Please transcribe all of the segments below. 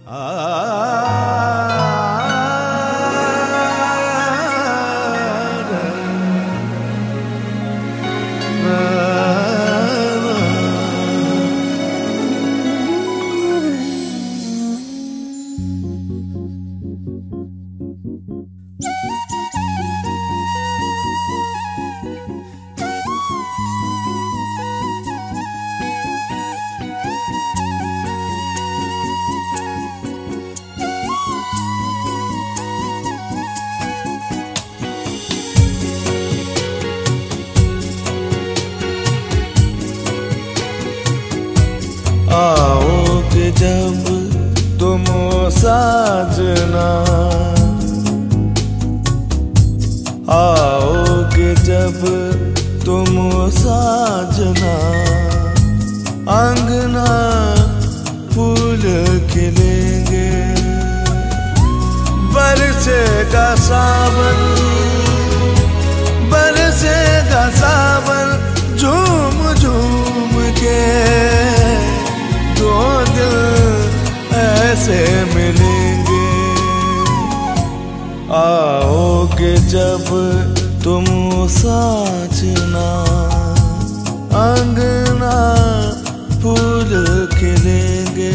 आओगे जब तुम साजना, आओगे जब तुम साजना, अंगना फूल खिलेंगे, बरसेगा सावन, बरसेगा सावन, झूम झूम के दो दिल ऐसे मिलेंगे। आओगे जब तुम साजना, अंगना फूल खिलेंगे।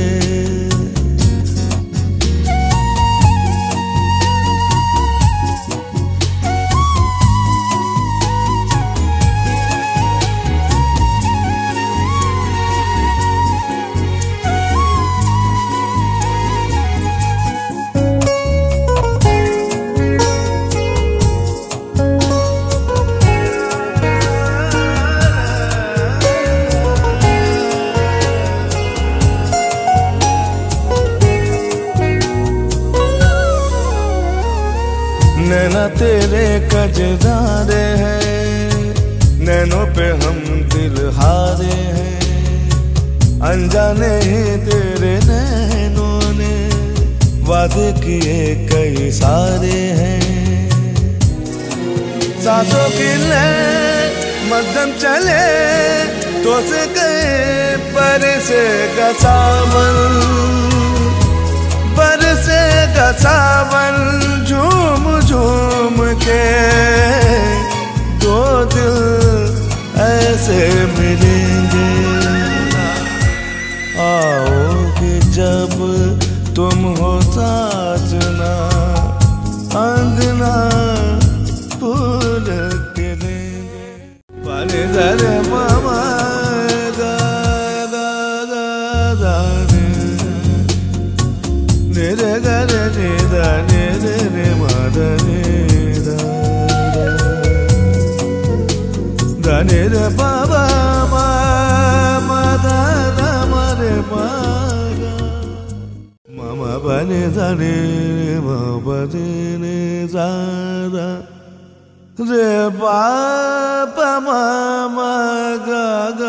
नैना तेरे कजरारे हैं, नैनों पे हम दिल हारे हैं, अनजाने ही तेरे नैनों ने वादे किए कई सारे हैं। सांसों की लय मध्यम चले तो से गए बरसेगा सावन, बरसेगा सावन, झूम झूम के दो दिल ऐसे मिलेंगे। आओगे जब तुम हो साजना, अंगना फूल खिलेंगे। पानी दरे मामा गा गा गा गा रे गा रे रे दा रे रे रे मा दा रे दा दा रे रे ba ba ma ma da da ma re ma ga ma ma ba ne da re ma ba de ne za da re ba ba ma ma ga ga